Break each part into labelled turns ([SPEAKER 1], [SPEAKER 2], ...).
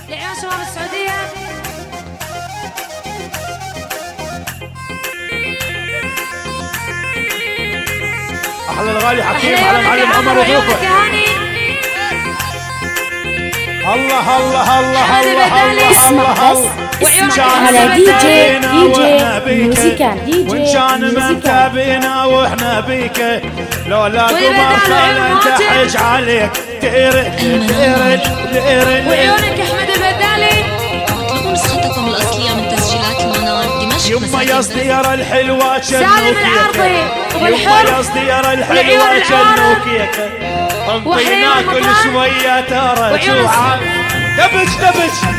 [SPEAKER 1] لعيون شباب السعودية.
[SPEAKER 2] احلى الغالي حكيم على معلم عمر وضيوفه. الله الله الله الله الله الله.
[SPEAKER 3] على دي جي ميوزيكال
[SPEAKER 2] وان كان ما متابعنا واحنا بيك لولاكم ما خلنا نتحج عليك تيرد تيرد تيرد.
[SPEAKER 1] وعيونك احمد البدالي.
[SPEAKER 4] اطلبوا نسختكم الاصليه من تسجيلات المنار دمشق.
[SPEAKER 2] يما يا صديره الحلوه
[SPEAKER 1] سالم العرضي
[SPEAKER 2] يما يا صديره الحلوه شنوكيك انطينا كل شويه ترى جوعان. دبج دبج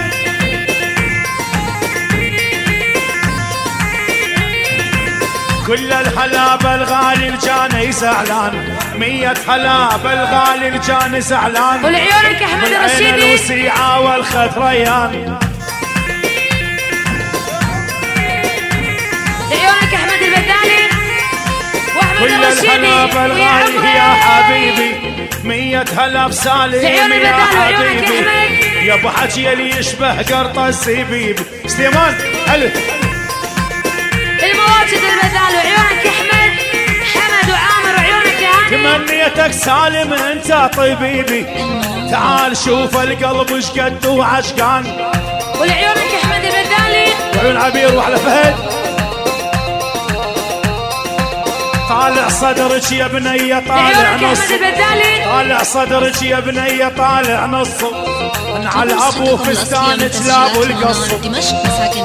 [SPEAKER 2] كل الحلاب الغالي الجاني زعلان 100 حلاب الغالي الجاني زعلان.
[SPEAKER 1] ولعيونك احمد الرشيدي
[SPEAKER 2] الوسيعه والخد ريان.
[SPEAKER 1] لعيونك احمد البدالي واحمد
[SPEAKER 2] كل
[SPEAKER 1] الرشيدي.
[SPEAKER 2] كل الحلاب الغالي يا حبيبي 100 هلا بسالم يا حبيبي. يا ابو حكي اللي يشبه قرطه الزبيب. سليمان هلا
[SPEAKER 1] المواجد البدال وعيونك احمد حمد وعامر وعيونك يا هاني.
[SPEAKER 2] تمنيتك سالم انت طبيبي تعال شوف القلب ايش قد وعشقان.
[SPEAKER 1] ولعيونك احمد البدالي
[SPEAKER 2] وعيون عبير وعلى فهد. طالع صدرك يا بنيه طالع نص. طالع صدرك يا بنيه طالع نص. على ابو فستانك لابو القص.
[SPEAKER 4] دمشق مساكن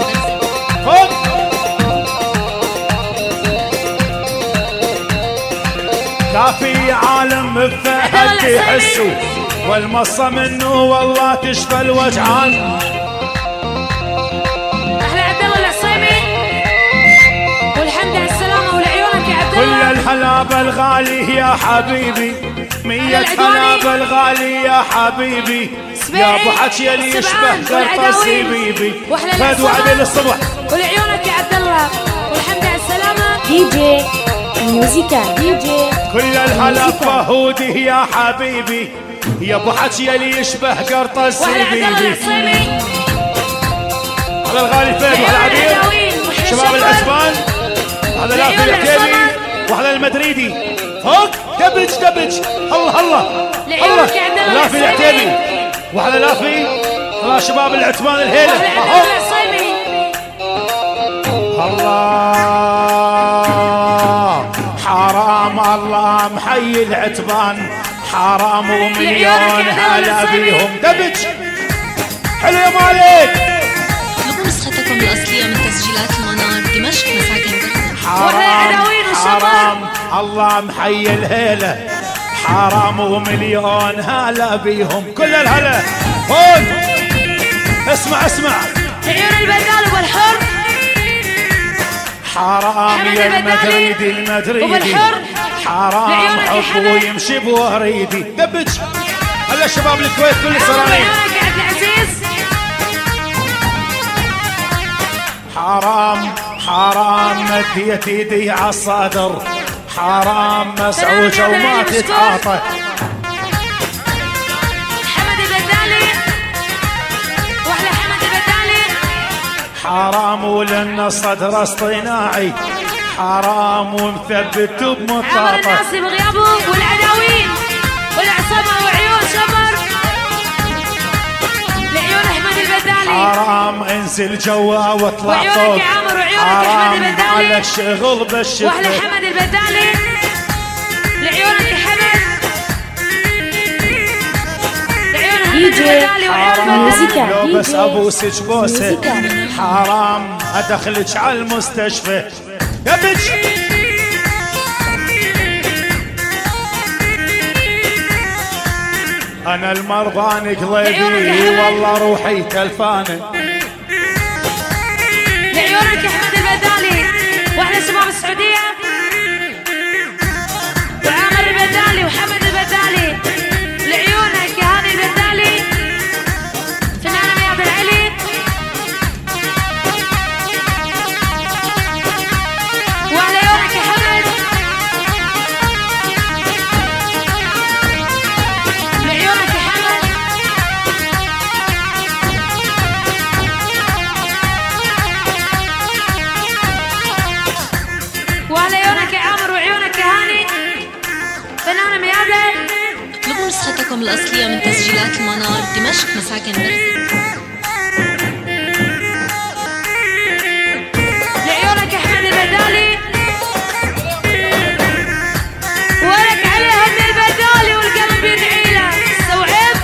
[SPEAKER 2] كافي عالم بفهد يحسوا والمصة منه والله تشفى الوجعان.
[SPEAKER 1] احلى عبد الله العصيمي والحمد على السلامة ولعيونك يا عبد الله.
[SPEAKER 2] كل الحلاب الغالي يا حبيبي 100 حلاب الغالي يا حبيبي. يا ابو حكي اللي يشبه قرطه الزبيبي. فهد وعدل الصبح.
[SPEAKER 1] ولعيونك يا عبد الله والحمد على السلامة.
[SPEAKER 3] دي جي ميوزيكال دي جي.
[SPEAKER 2] كل الحلاب فهودي يا حبيبي. يا ابو حكي اللي يشبه قرطه الزبيبي. على الغالي فهد وعلى عبير شباب العسبان. على لافي العتيبي وعلى المدريدي فوق دبج دبج. الله الله الله لافي العتيبي وعلى لافي على شباب العتبان الهيله. الله حرام الله محيي العتبان حرام ومليون هلا بيهم. دبج حلو يا مالك.
[SPEAKER 4] اطلبوا نسختكم الاصليه من تسجيلات المنار دمشق مساكن
[SPEAKER 2] حرام حرام الله محيي الهيله حرام ومليون هلا بيهم. كل الهلا هون اسمع اسمع.
[SPEAKER 1] عيون البدال والحر
[SPEAKER 2] حرام يا المدريدي المدريدي حرام حبه يمشي بوريدي. دبج هلا شباب الكويت كل السرانين. حرام حرام مديت ايدي على الصدر حرام مسعوجه وما تتعاطى.
[SPEAKER 1] حمد البدالي واحلى حمد البدالي.
[SPEAKER 2] حرام ولن الصدر اصطناعي حرام ومثبت بمطاطه.
[SPEAKER 1] عمر الناصي بغيابه والعداوين والعصابه وعيون شمر. لعيون احمد البدالي
[SPEAKER 2] حرام انزل جوا واطلع فوق. حرام على الشغل بالشفت.
[SPEAKER 1] واحلى حمد البدالي. لعيونك حمد. لعيون احمد البدالي وعيون
[SPEAKER 3] ميوزيكال
[SPEAKER 2] لو
[SPEAKER 3] دي
[SPEAKER 2] بس
[SPEAKER 3] جي
[SPEAKER 2] ابوسك بوسه حرام ادخلك على المستشفى. دبج انا المرضان قلبي والله روحي تلفانه.
[SPEAKER 1] لعيونك احمد البدالي واحلى شباب السعوديه وعامر البدالي وحمد البدالي. لعيونك يا هاني البدالي فنانه مياد العلي. وعلى عيونك يا حمد. لعيونك يا حمد.
[SPEAKER 4] مسرحتكم الأصلية من تسجيلات المنار دمشق مساكن برزة.
[SPEAKER 1] لعيونك أحمد البدالي ولك عليه هم البدالي والقلب يدعي له. استوعب.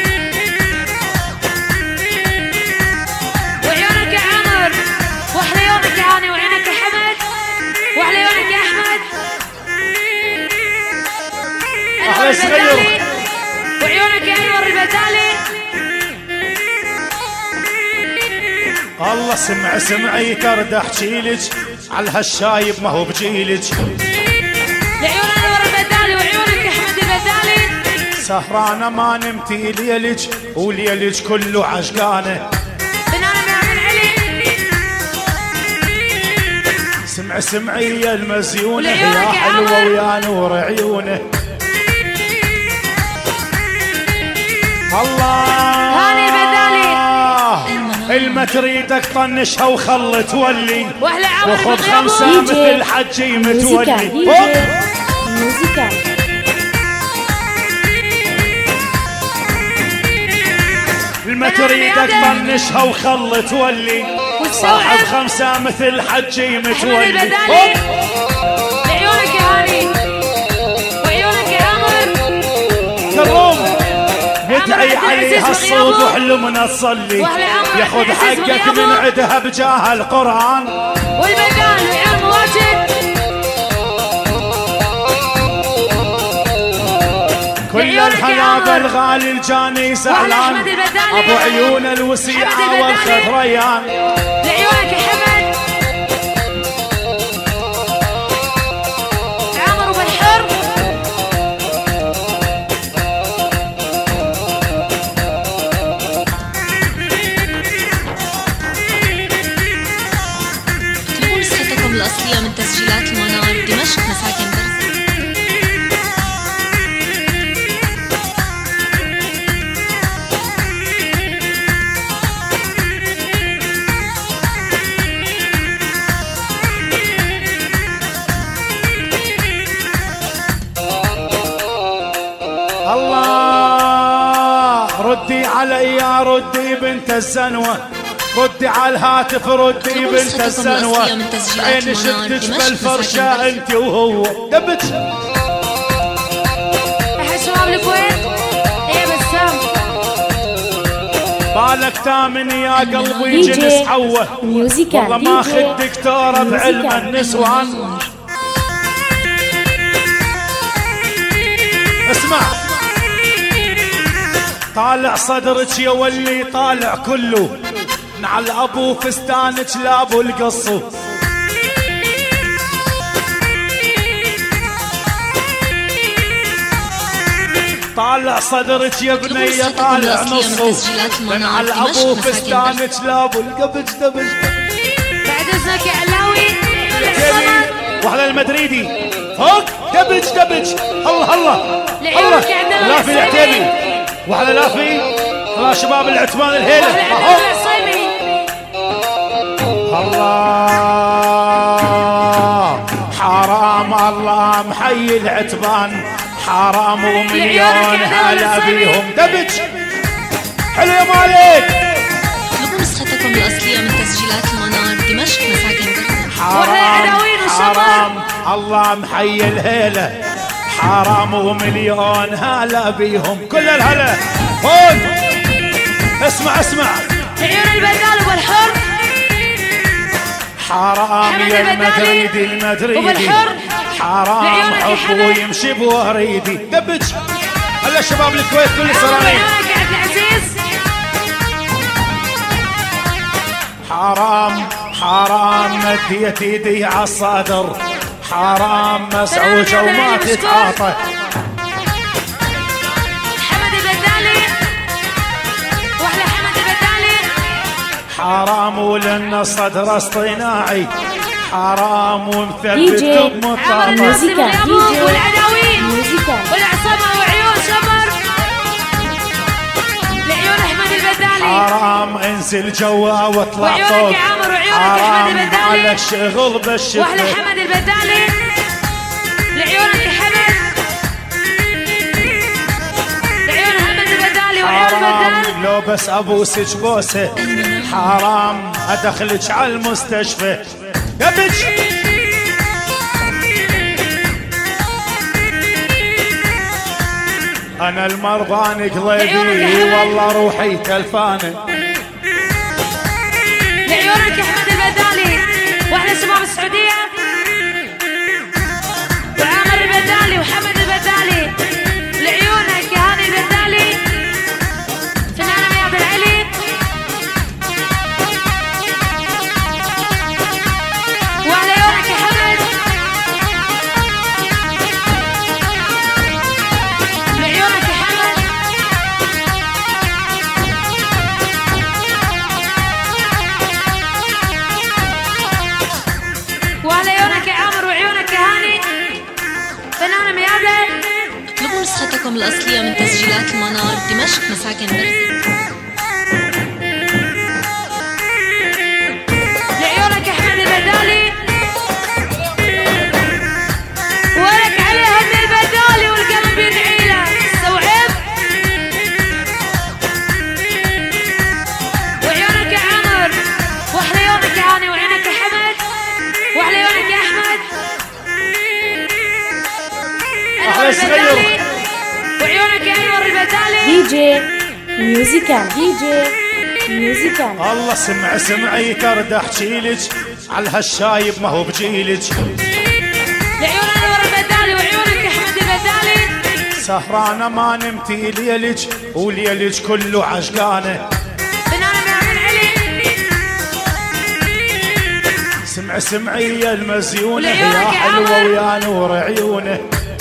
[SPEAKER 1] وعيونك يا عمر واحلى يومك يا هاني وعينك يا حمد واحلى يومك يا أحمد. أنور البدالي وعيونك يا أنور البدالي.
[SPEAKER 2] الله سمعي ترد احكيلج على هالشايب ما هو بجيلج.
[SPEAKER 1] لعيون أنور البدالي وعيونك يا أحمد البدالي.
[SPEAKER 2] سهرانة ما نمتي ليلج وليلج كله عشقانة.
[SPEAKER 1] بنانا من علي.
[SPEAKER 2] سمعي يا المزيونة يا حلوة ويا نور عيونه. الله
[SPEAKER 1] هاني البدالي
[SPEAKER 2] الما تريدك طنشها وخل تولي
[SPEAKER 1] واحلى عمر
[SPEAKER 2] وخذ
[SPEAKER 1] بغيابه.
[SPEAKER 2] 5 مثل حجي متولي.
[SPEAKER 3] موسيقى
[SPEAKER 2] الما تريدك طنشها وخل تولي صاحب 5 مثل حجي متولي.
[SPEAKER 1] لعيونك يا هاني وعيونك يا عمر.
[SPEAKER 2] كروم ندعي عليها الصوت وحلمنا تصلي ياخذ حقك من عدها بجاه القرآن.
[SPEAKER 1] والبدال وعيون مواجد
[SPEAKER 2] كل الحياة الغالي الجاني زعلان ابو عيون الوسيعة والخضريان.
[SPEAKER 1] لعيونك يا حمد عمر وبالحر.
[SPEAKER 4] اطلبوا نسختكم الأصلية من تسجيلات المنار دمشق مساكن برزة.
[SPEAKER 2] الله ردي علي يا ردي بنت الزنوة ردي على الهاتف ردي بنت الزنوة. عيني شدك بالفرشة انت وهو دبت.
[SPEAKER 1] احد شباب الكويت ايه بسام.
[SPEAKER 2] بالك تامن يا قلبي جنس حوه
[SPEAKER 3] موسيقى
[SPEAKER 2] والله ما خد دكتورة بعلم النسوان. اسمع طالع صدرك يا ولي طالع كله نعل ابو فستانك لابو القصو. طالع صدرك يا بنية طالع نصه نعل ابو فستانك لابو القبج دبج.
[SPEAKER 1] بعد اذنك يا علاوي
[SPEAKER 2] وعلى المدريدي فوق دبج دبج. الله الله الله لافي العتيبي وعلى لافي الله شباب العتبان الهيلة. الله حرام الله محيي العتبان حرام ومليون هلا بيهم دبج. حلو يا مالك.
[SPEAKER 4] اطلبوا نسختكم الأصلية من تسجيلات المنار دمشق مساكن برزة.
[SPEAKER 2] حرام الله محيي الهيلة حرام ومليون هلا بيهم كل الهلا. فوق اسمع
[SPEAKER 1] عيون البدال والحر.
[SPEAKER 2] حرام يا المدريدي حرام حب ويمشي بوريدي دبج. هلا شباب الكويت كل سرانين. حرام مديت ايدي عالصدر حرام مسعوجة وما تتعاطى.
[SPEAKER 1] حمد البدالي واحلى حمد البدالي.
[SPEAKER 2] حرام ولنا الصدر اصطناعي حرام ومثبت بمطاطا.
[SPEAKER 3] موسيقى
[SPEAKER 1] والعداوين
[SPEAKER 3] موسيقى
[SPEAKER 1] والعصمة وعيون شمر. لعيون احمد البدالي
[SPEAKER 2] حرام انزل جوا واطلع
[SPEAKER 1] وعيونك
[SPEAKER 2] فوق.
[SPEAKER 1] يا عمر وعيونك
[SPEAKER 2] حرام
[SPEAKER 1] احمد البدالي.
[SPEAKER 2] على الشغل بالشفت.
[SPEAKER 1] واحلى حمد البدالي. لعيونك يا حمد.
[SPEAKER 2] لو بس ابوسك بوسه حرام ادخلك على المستشفى قبل. انا المرضان قلبي والله روحي تلفانه.
[SPEAKER 1] لعيونك يا احمد البدالي واحلى شباب السعوديه وعامر البدالي وحمد البدالي. لعيونك يا هاني البدالي فنانه مياد العلي. وعلى عيونك يا حمد. لعيونك يا حمد. وعلى عيونك يا عامر وعيونك يا هاني فنانة ميادة.
[SPEAKER 4] اطلبوا نسختكم الأصلية من تسجيلات المنار دمشق مساكن برزي.
[SPEAKER 1] لعيونك يا احمد البدالي ولك على هد البدالي والقلب يدعي له. استوعب. وعيونك يا عمر واحلى عيونك يا هاني وعيونك يا حمد واحلى عيونك يا احمد.
[SPEAKER 2] أحلى صغير.
[SPEAKER 1] وعيونك يا انور البدالي.
[SPEAKER 3] دي جي ميوزيكال. دي جي ميوزيكال.
[SPEAKER 2] الله سمعي ترد احكيلك على هالشايب ما هو بجيلك.
[SPEAKER 1] لعيون انور البدالي وعيونك يا احمد البدالي.
[SPEAKER 2] سهرانه ما نمتي ليلك وليلك كله عشقانه.
[SPEAKER 1] فنانة مياد العلي.
[SPEAKER 2] سمعي يا المزيونه
[SPEAKER 1] لعيونك
[SPEAKER 2] يا
[SPEAKER 1] يا
[SPEAKER 2] حلوه
[SPEAKER 1] عمر.
[SPEAKER 2] ويا نور عيونه.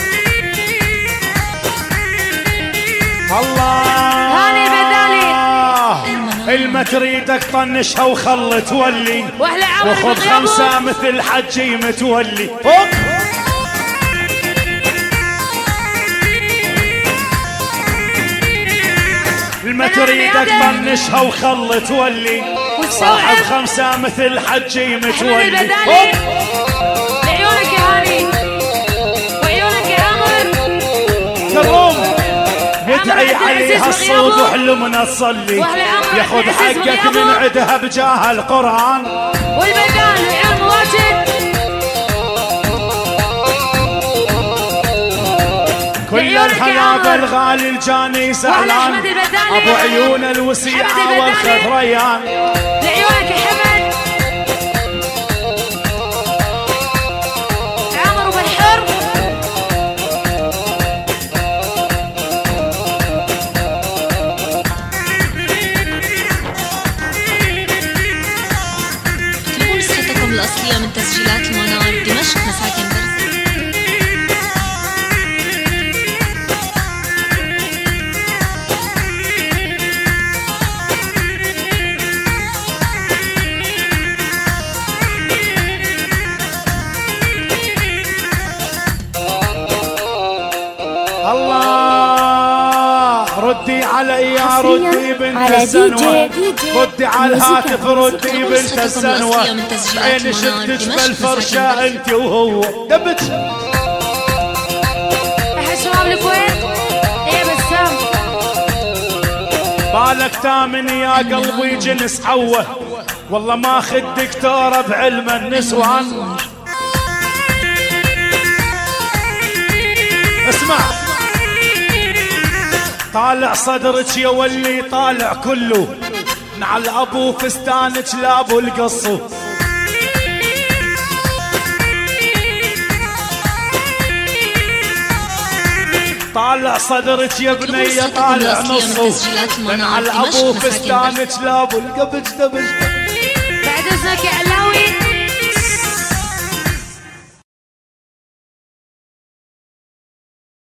[SPEAKER 2] الله
[SPEAKER 1] هاني البدالي.
[SPEAKER 2] الما تريدك طنشها وخل تولي
[SPEAKER 1] واحلى عمر
[SPEAKER 2] وخذ
[SPEAKER 1] بغيابه.
[SPEAKER 2] 5 مثل حجي متولي. فوق الما تريدك طنشها وخل تولي صاحب 5 مثل حجي متولي.
[SPEAKER 1] البدالي. لعيونك يا هاني وعيونك يا عمر.
[SPEAKER 2] كروم يدعي عليها الصوت وحلمنا تصلي ياخذ حقك من عدها بجاه القرآن.
[SPEAKER 1] والبدال وعيون مواجد.
[SPEAKER 2] كل الحياة الغالي الجاني زعلان ابو عيون الوسيعة والخضريان.
[SPEAKER 1] لعيونك يا حمد. عمر وبالحر.
[SPEAKER 4] اطلبوا نسختكم الأصلية من تسجيلات المنار دمشق مساكن برزي.
[SPEAKER 2] الله ردي علي يا ردي بنت
[SPEAKER 3] على
[SPEAKER 2] السنوة.
[SPEAKER 3] دي جي
[SPEAKER 2] ردي على الهاتف ردي
[SPEAKER 4] اطلبوا
[SPEAKER 2] بنت
[SPEAKER 4] نسختكم
[SPEAKER 2] السنوة.
[SPEAKER 4] الأصلية من تسجيلات
[SPEAKER 2] عيني
[SPEAKER 4] المنار
[SPEAKER 2] شفتك
[SPEAKER 4] دمشق
[SPEAKER 2] بالفرشة
[SPEAKER 4] مساكن
[SPEAKER 2] انت وهو دبت.
[SPEAKER 1] احد شباب الكويت. ايه بسام.
[SPEAKER 2] بالك تامن يا قلبي جنس حوه والله ماخذ دكتورة بعلم النسوان. اسمع طالع صدرك يا ولي طالع كله نعل ابو فستانك لابو القصو. طالع صدرك يا بنية طالع نصه نعل ابو فستانك لابو القبج دبج.
[SPEAKER 1] بعد اذنك يا